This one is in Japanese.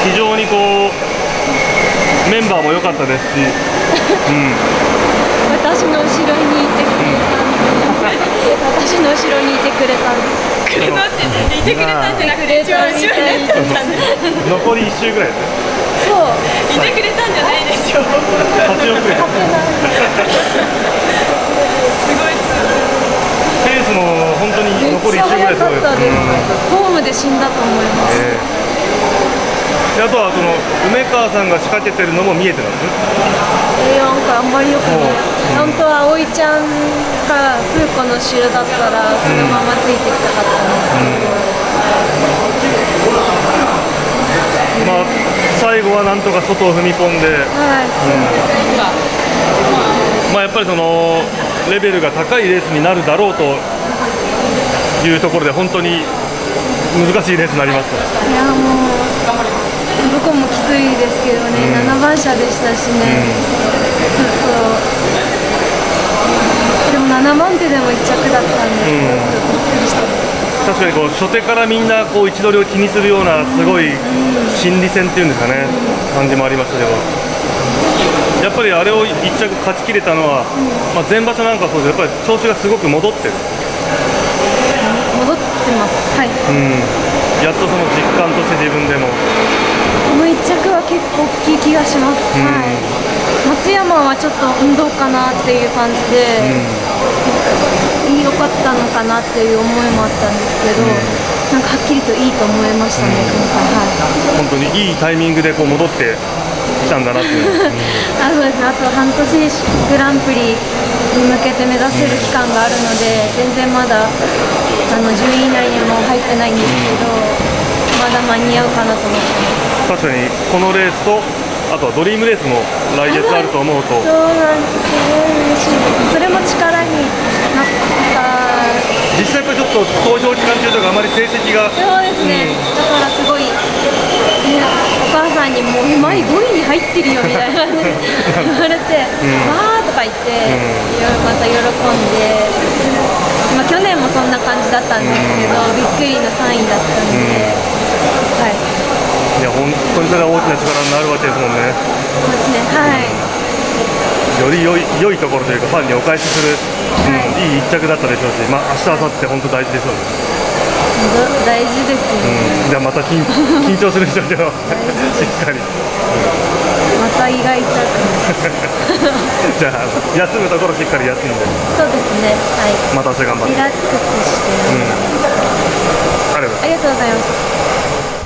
非常にこうメンバーも良かったですし、 私の後ろにいてくれたんで、私の後ろにいてくれたんです。 いてくれたんじゃなくて一番後ろになっちゃったんで残り1周ぐらいですね。 そう。 いてくれたんじゃないですよ。 8億円。 すごいペースも本当に残り1周ぐらいすごいです。 ホームで死んだと思います。 であとはその梅川さんが仕掛けてるのも見えてたんです。 なんかあんまりよくない。本当は葵ちゃんが風子の後ろだったらそのままついてきたかったんですけど、 まあ最後はなんとか外を踏み込んで、まあやっぱりそのレベルが高いレースになるだろうというところで本当に難しいレースになりました。 いやもうどこもきついですけどね、7番車でしたしね、ちょっとでも7番手でも1着だったんですけど、ちょっとびっくりした。 確かにこう初手からみんなこう位置取りを気にするようなすごい心理戦っていうんですかね、感じもありましたけど、やっぱりあれを1着勝ちきれたのは、まあ前場所なんかそうです。やっぱり調子がすごく戻ってる。 戻ってます。はい。 やっとその実感として自分でも。 この1着は結構大きい気がします。松山はちょっとどうかなっていう感じで、良かったのかなっていう思いもあったんですけど、なんかはっきりといいと思いましたね、今回。 本当にいいタイミングでこう戻ってきたんだなっていう。 そうですね。あと半年グランプリに向けて目指せる期間があるので、全然まだ順位以内にも入ってないんですけど、まだ間に合うかなと思ってます。 確かにこのレースとあとはドリームレースも来月あると思うと、 そうなんです。すごい嬉しいです。それも力になった。 実際やっぱりちょっと投票期間中とかあまり成績が、 そうですね、だからすごい、お母さんにもう前5位に入ってるよみたいな言われて、わーとか言って、また喜んで、まあ、去年もそんな感じだったんですけど、びっくりの3位だったんで、はい。 いや本当にそれは大きな力になるわけですもんね。 そうですね、はい。 より良いところというか、ファンにお返しする、いい一着だったでしょうし、まあ明日明後日本当大事でしょうね。 大事ですね。 じゃあまた緊張する人ではしっかり。 また意外と。 じゃあ休むところしっかり休んで。 そうですね。はい。 また明日頑張って。 リラックスして。 ありがとうございます。 ありがとうございます。